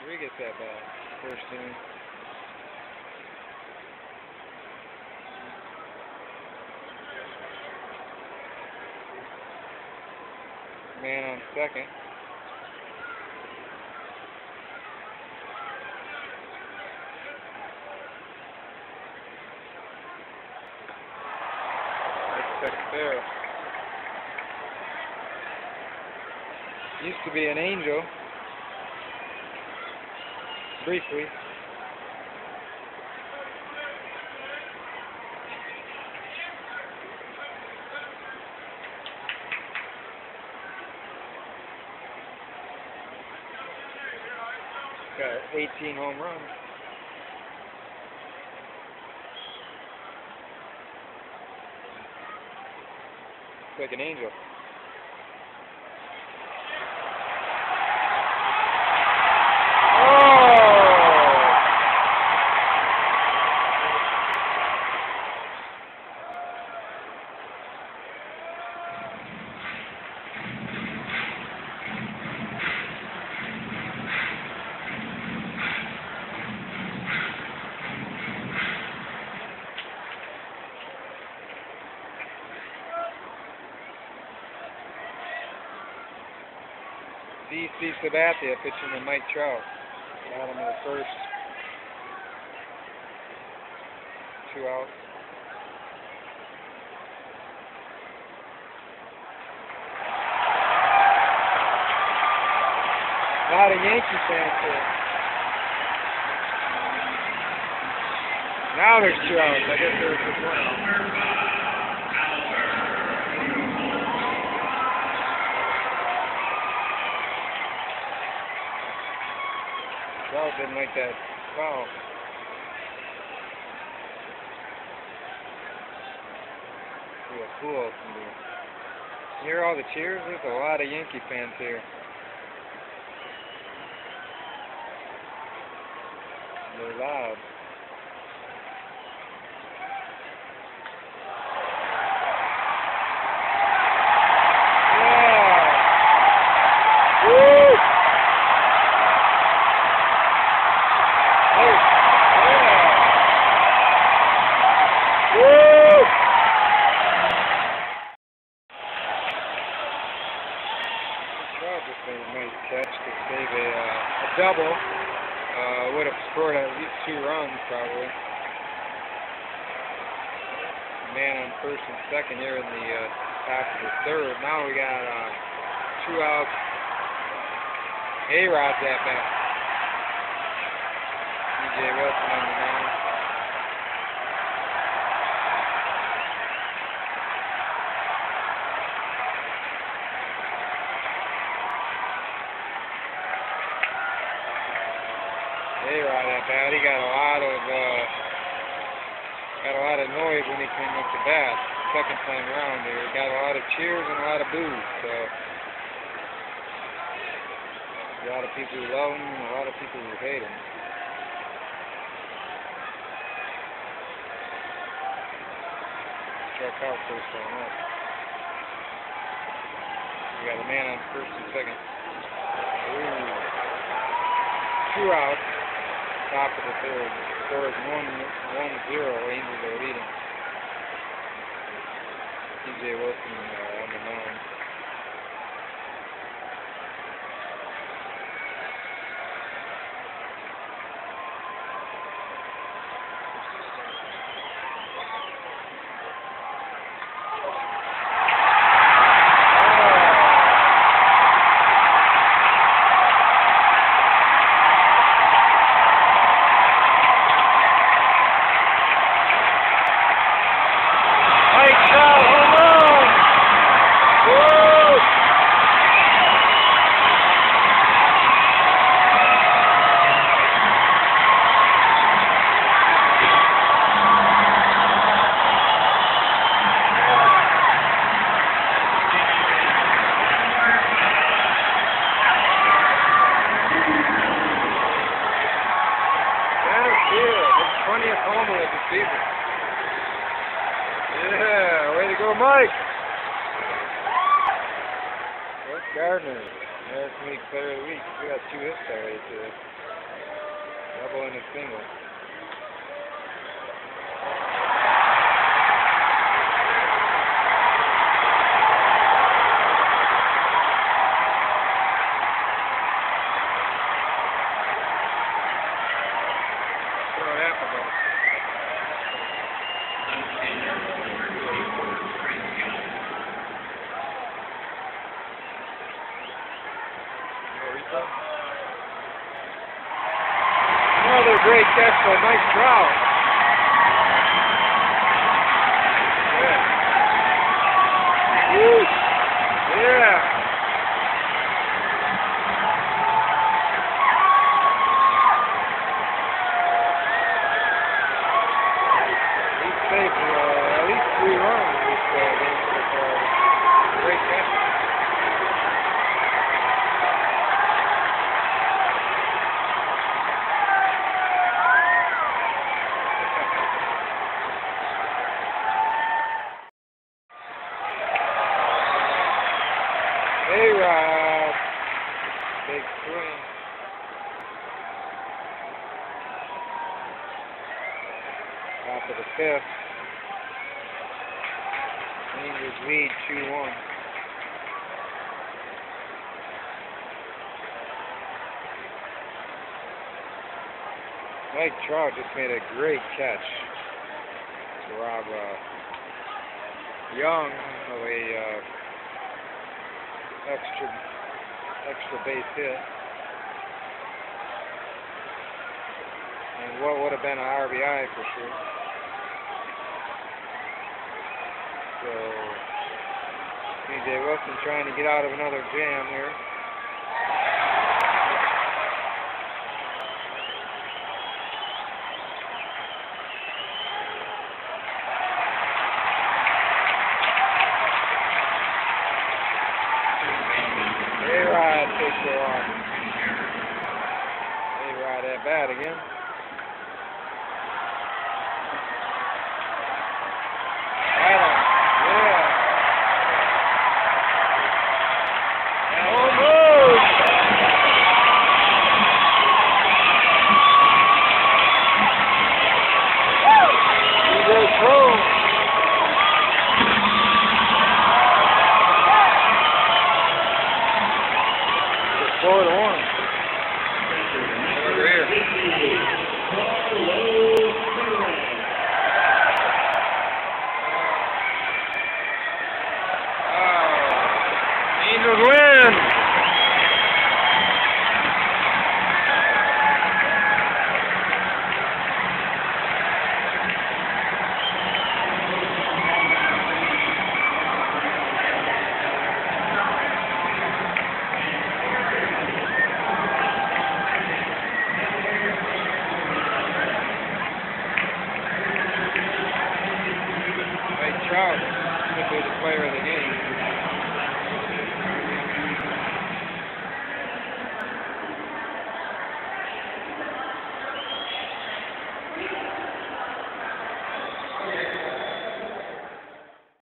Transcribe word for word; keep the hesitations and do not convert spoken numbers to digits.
Rodriguez that bad. First inning. Man on second. That's second there. Used to be an Angel. Briefly. Got eighteen home runs. It's like an Angel. D C Sabathia pitching to Mike Trout. Got him in the first. Two outs. A lot of Yankee fans here. Now there's two outs. I guess there's just one. Trout didn't like that foul. See what cool else can do. You hear all the cheers? There's a lot of Yankee fans here. They're loud. Just made a nice catch to save a, uh, a double. Uh, would have scored at least two runs, probably. Man on first and second here in the uh, top of the third. Now we got uh, two outs. A-Rod's at bat. D J Wilson on the mound. A-Rod at bat. He got a lot of uh, got a lot of noise when he came up to bat. Second time around, he got a lot of cheers and a lot of boos. So a lot of people who love him and a lot of people who hate him. Struck out first time up. We got a man on first and second. Ooh. Two outs. Top of the third. Score is one one zero. Angels are leading. D J Wilson uh, on the mound. twentieth homer of the season. Yeah, way to go, Mike. Wes Gardner, American League Player of the Week. We got two hits already today. Double and a single. Throw it up a bit. Another great catch for a nice trout. Yeah. Woo. Yeah. He's safe uh, at least three runs this uh, game so far. Great catch. A-Rod, big swing. Top of the fifth. Rangers lead two one. Mike Trout just made a great catch to rob uh, Young of a uh, extra extra base hit, and what would have been an R B I for sure. So C J Wilson trying to get out of another jam here. A-Rod takes it off. A-Rod at bat again. Adam, yeah. Almost. He goes home. Four to one. Over here. Oh, Angels win.